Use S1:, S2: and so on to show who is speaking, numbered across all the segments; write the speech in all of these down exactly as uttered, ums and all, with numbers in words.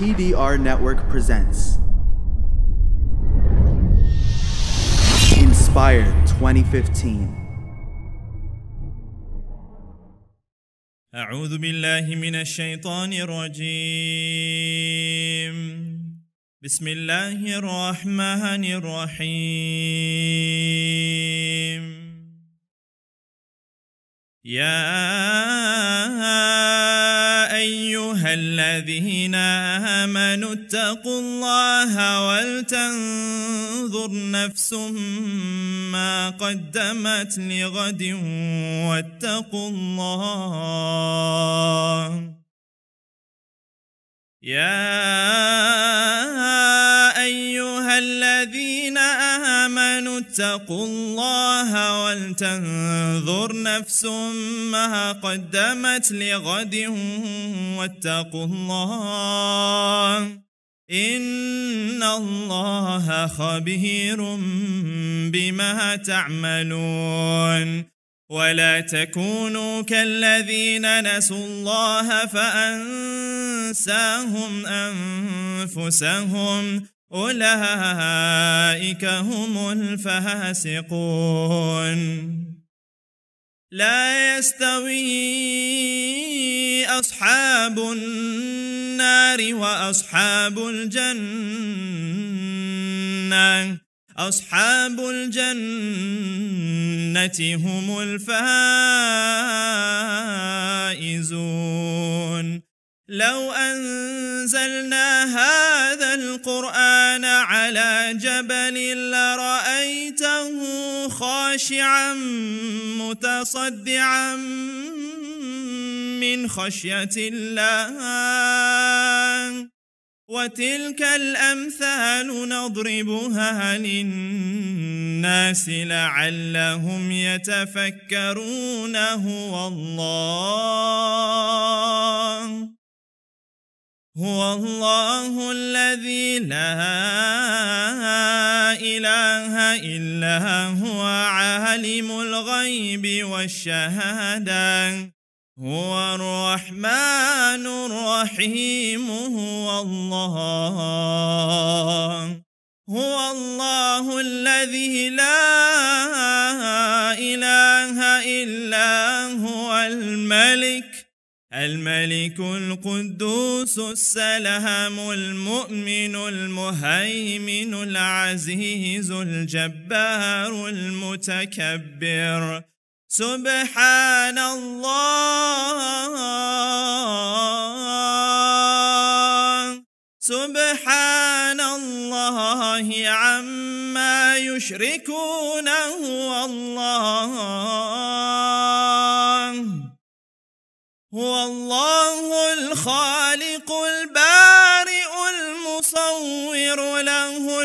S1: T D R Network presents Inspired twenty fifteen.
S2: أعوذ بالله من الشيطان الرجيم. بسم الله الرحمن الرحيم. يا أيها الذين آمنوا اتقوا الله ولتنظر نفس ما قدمت لغد واتقوا الله. يا أيها الذين آمنوا اتقوا الله ولتنظر نفس ما قدمت لغد واتقوا الله إن الله خبير بما تعملون. ولا تكونوا كالذين نسوا الله فأنساهم أنفسهم أولئك هم الفاسقون. لا يستوي أصحاب النار وأصحاب الجنة أصحاب الجنة هم الفائزون. لو أنزلنا هذا القرآن على جبل لرأيته خاشعا متصدعا من خشية الله. وتلك الأمثال نضربها للناس لعلهم يتفكرون. هو الله هو الله الذي لا إله إلا هو عالم الغيب والشهادة هو الرحمن الرحيم. هو الله هو الله الذي لا إله إلا هو الملك الملك القدوس السلام المؤمن المهيمن العزيز الجبار المتكبر. سبحان الله سبحان الله عما يشركون. هو الله هو الله الخالق البارئ المصور له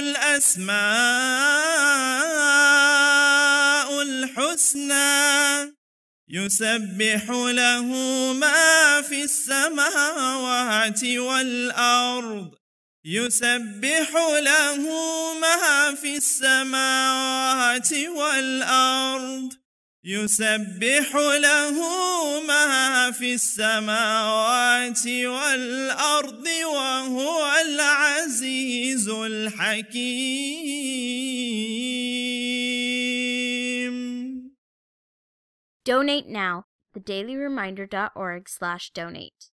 S2: الأسماء الحسنى يسبح له ما في السماوات والأرض يسبح له ما في السماوات والأرض يسبح له ما في السماوات والأرض وهو العزيز الحكيم.
S3: Donate now. the daily reminder dot org slash donate